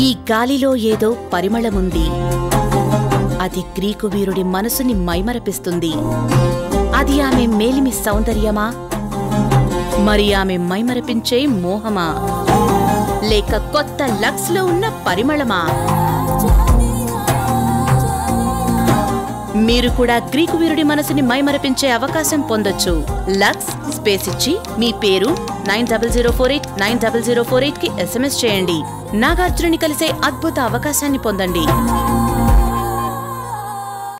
ఈ గాలిలో ఏదో పరిమళముంది. అది గ్రీకు వీరుడి మనసుని మైమరపిస్తుంది. అది ఆమె మేలిమి సౌందర్యమా, మరి ఆమె మైమరపించే మోహమా, లేక కొత్త లక్స్ లో ఉన్న పరిమళమా? మీరు కూడా గ్రీకు వీరుడి మనసుని మైమరపించే అవకాశం పొందొచ్చు. లక్స్ స్పేస్ ఇచ్చి మీ పేరు 9004890048 కి SMS చేయండి. నాగార్జునని కలిసే అద్భుత అవకాశాన్ని పొందండి.